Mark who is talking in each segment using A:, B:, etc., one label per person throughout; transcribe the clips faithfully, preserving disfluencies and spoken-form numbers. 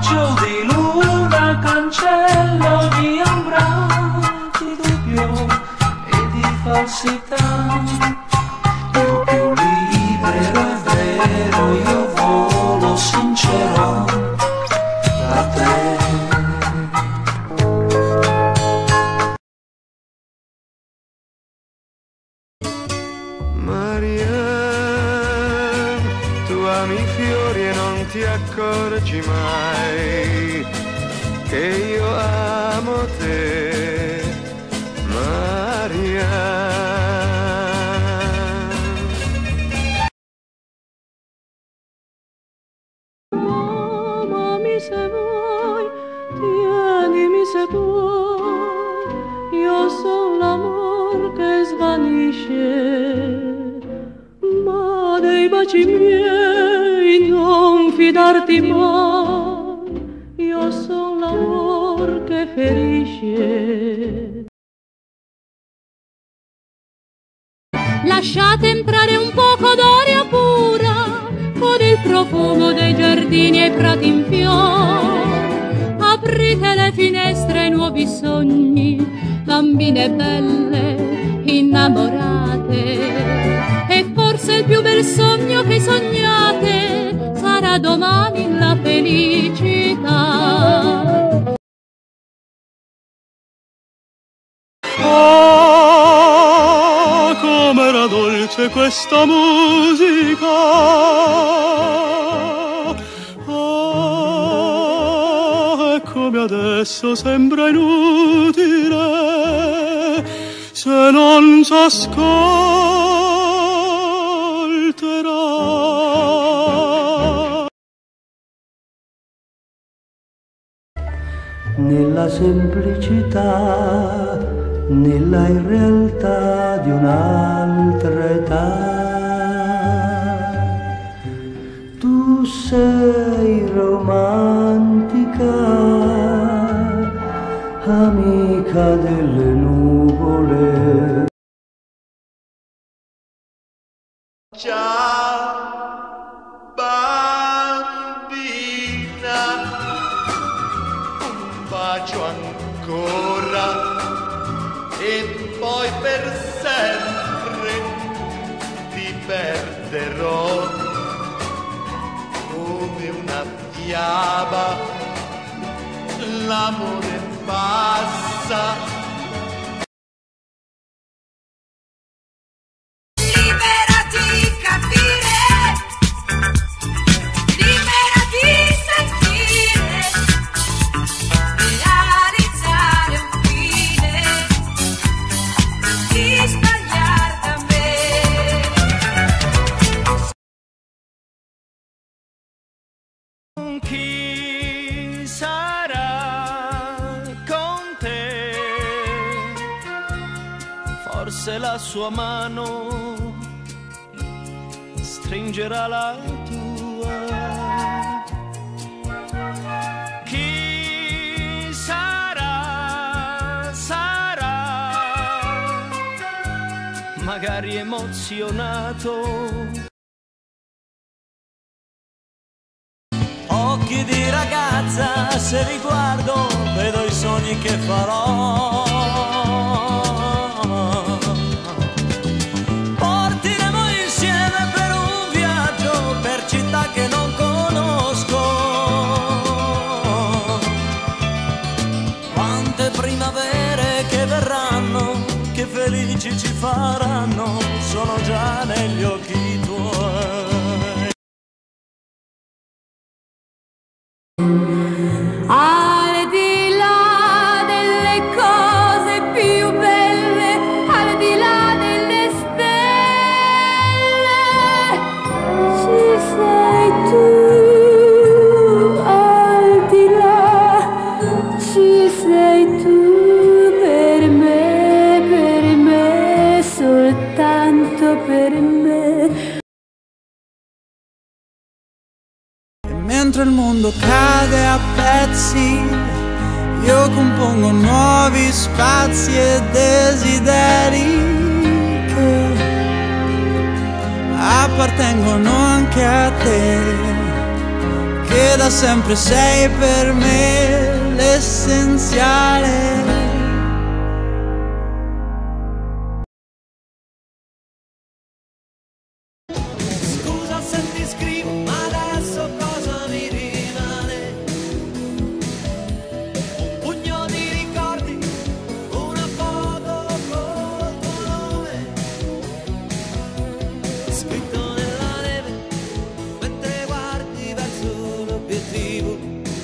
A: raggio di luna cancello di ombra, di dubbio e di falsità. Io più libero e vero, io volo sincero da te.
B: Ami i fiori e non ti accorgi mai che io amo te, Maria.
C: Amami se vuoi, tienimi se puoi, io son l'amor che svanisce, ma dei baci miei non fidarti mai, io son l'amor che ferisce. Lasciate entrare un poco d'aria pura, con il profumo dei giardini e i prati in fiore. Aprite le finestre ai nuovi sogni, bambine belle, innamorate. E forse il più bel sogno che sognate sarà domani la felicità.
D: Ah, com'era dolce questa musica! Ah, e come adesso sembra inutile se non s'ascolterà.
A: Nella semplicità, nella irrealtà di un'altra età, tu sei romantica, amica delle nuvole.
B: Ciao bambina, un bacio ancora e poi per sempre ti perderò come una fiaba. L'amore passa.
E: Liberati capire, liberati sentire, realizzare un fine, di sbagliare da me.
B: Chi sarà con te? Forse la sua mano stringerà la tua. Chi sarà, sarà magari emozionato.
F: Occhi di ragazza, se li guardo, vedo i sogni che farò. Partiremo insieme per un viaggio, per città che non conosco. Quante primavere che verranno, che felici ci faranno, sono già negli occhi tuoi.
C: Al di là delle cose più belle, al di là delle stelle, ci sei tu. Al di là ci sei tu, per me, per me, soltanto per me.
G: Mentre il mondo cade a pezzi, io compongo nuovi spazi e desideri che appartengono anche a te, che da sempre sei per me l'essenziale.
F: Scusa se ti scrivo, ma adesso cosa mi rimane? Un pugno di ricordi, una foto col tuo nome, scritto nella neve, mentre guardi verso l'obiettivo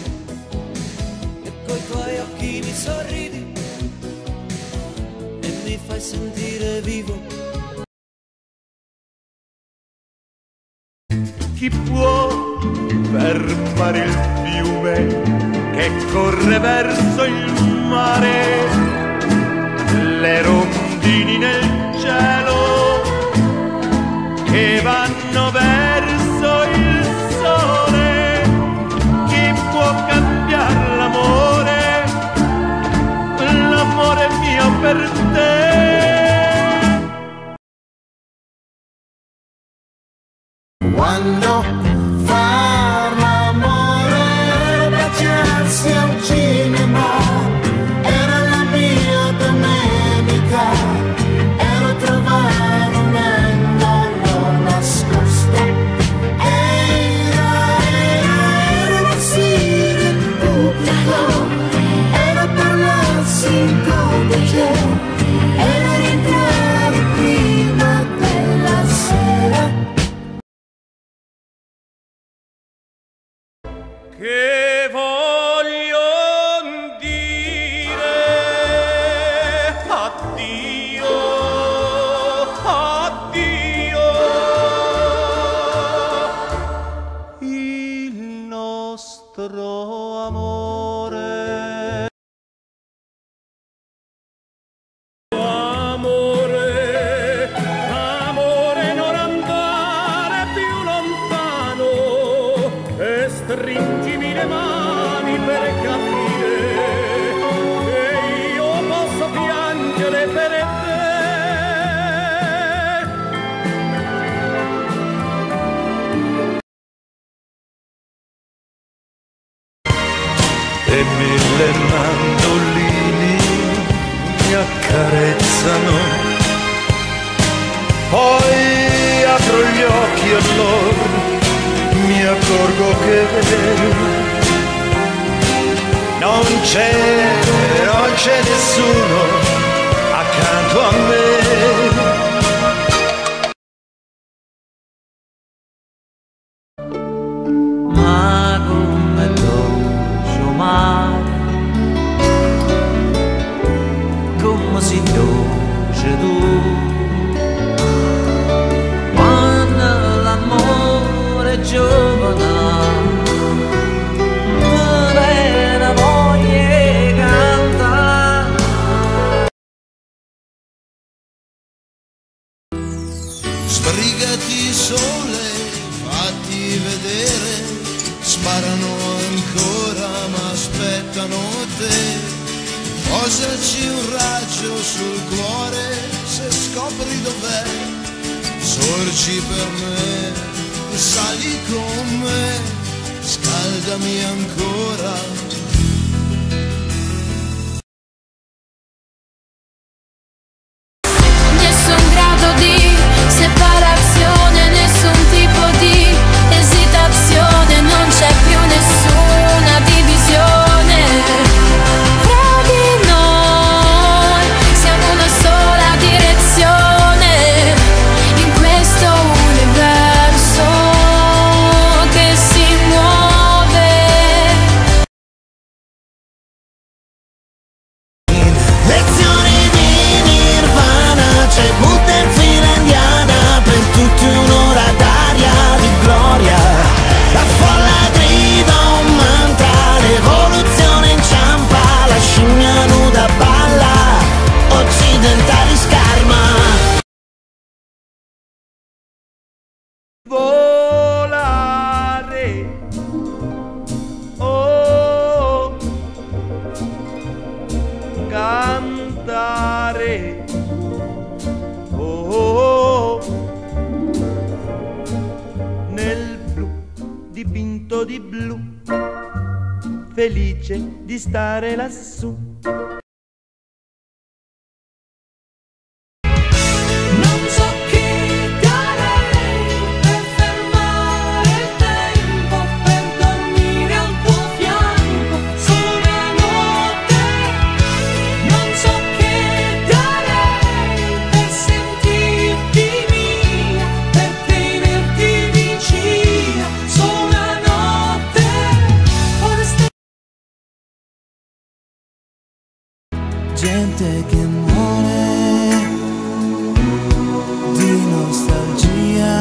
F: e coi tuoi occhi mi sorridi e mi fai sentire vivo.
D: Chi può fermare il fiume che corre verso il mare? Le rondini nel cielo che vanno verso il sole. Chi può cambiare l'amore, l'amore mio per te?
H: Quando far l'amore era piacersi al cinema, era la mia domenica, era trovare un angolo nascosto, era, era, era uscire in pubblico, era parlarsi in codice, era rientrare prima della sera.
D: Che voglio dire addio, addio. Il nostro amore, amore, amore, non andare più lontano e stringimi le mani per capire che io posso piangere per te. E mille mandolini mi accarezzano, poi apro gli occhi e loro mi accorgo che non c'è, non c'è nessuno accanto a me.
F: Ma come dolce mare, come si dolce tu, quando l'amore è giovane, la voglia canta.
H: Sbrigati sole, fatti vedere, sparano ancora ma aspettano te. Posaci un raggio sul cuore se scopri dov'è, sorgi per me, sali con me, scaldami ancora.
A: tutto di blu, felice di stare lassù.
G: Gente che muore di nostalgia,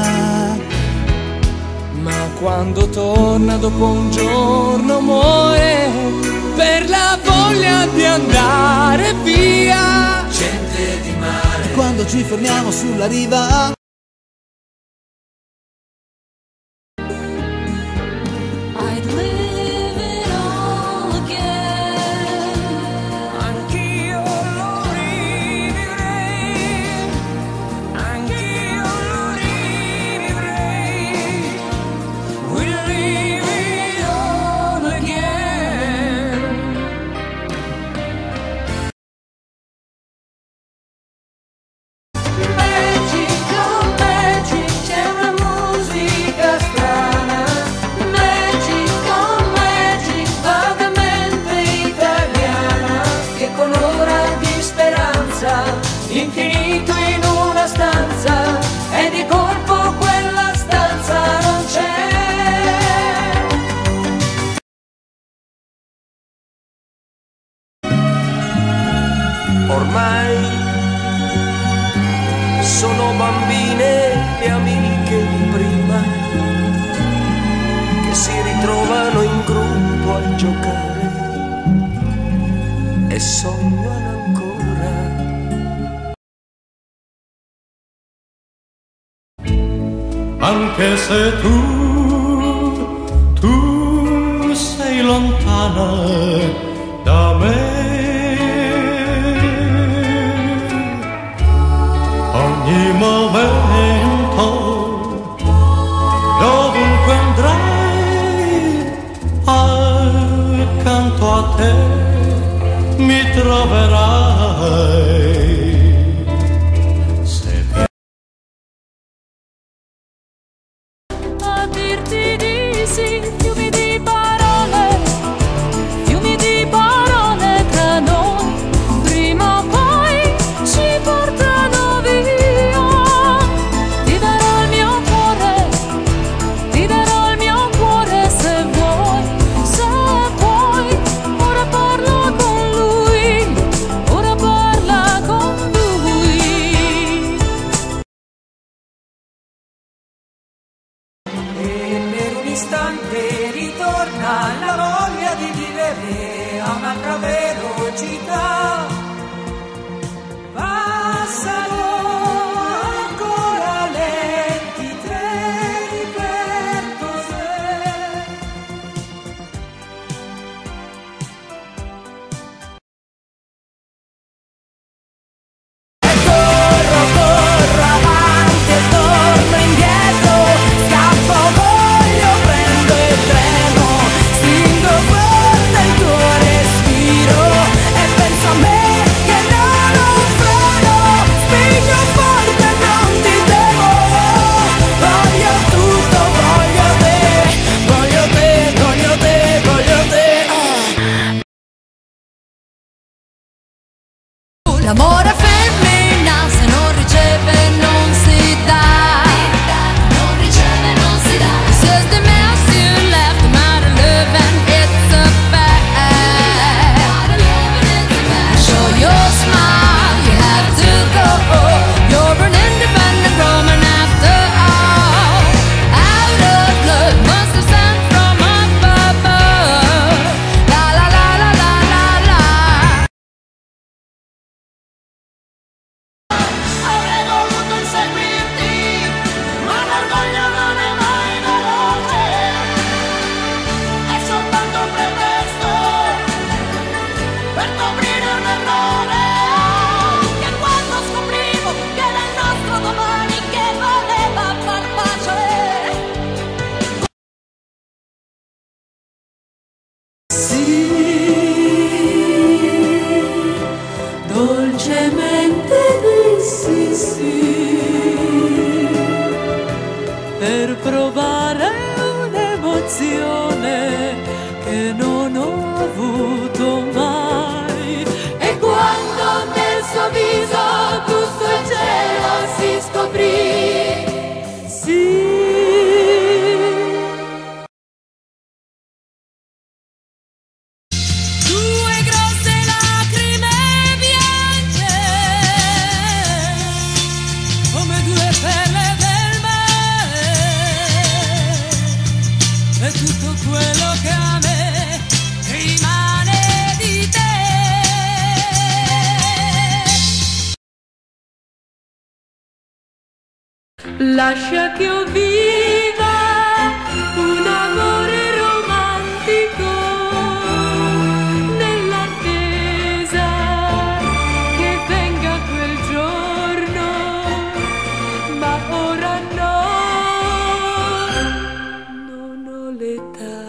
F: ma quando torna dopo un giorno muore per la voglia di andare via.
G: Gente di mare, quando ci fermiamo sulla riva.
F: Infinito in una stanza e di colpo quella stanza non c'è.
B: Ormai sono bambine le amiche di prima che si ritrovano in gruppo a giocare e sognano ancora.
D: Anche se tu, tu sei lontana da me, ogni momento, dovunque andrai, accanto a te mi troverai.
C: Fiumi di parole, fiumi di parole tra noi, prima o poi ci portano via. Ti darò il mio cuore, ti darò il mio cuore se vuoi, se vuoi. Ora parla con lui, ora parla con lui.
F: E per un istante ritorna la voglia di vivere a un'altra velocità. Passano ancora lenti treni per cos'è. E corro, corro avanti e torno indietro, scappo, voglio, prendo il treno, stringo forte il tuo respiro e penso a me. per provare un'emozione che non ho avuto mai.
C: E quando nel suo viso tutto il cielo si scoprì,
F: Sì.
C: tutto quello che a me rimane di te. Lascia che io viva un amore romantico nell'attesa che venga quel giorno, ma ora no, non ho l'età.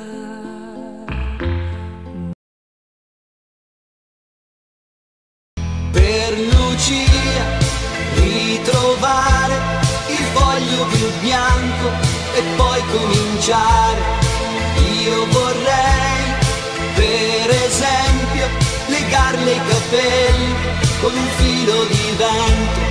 I: Per Lucia ritrovare il foglio più bianco e poi cominciare. Io vorrei, per esempio, legarle i capelli con un filo di vento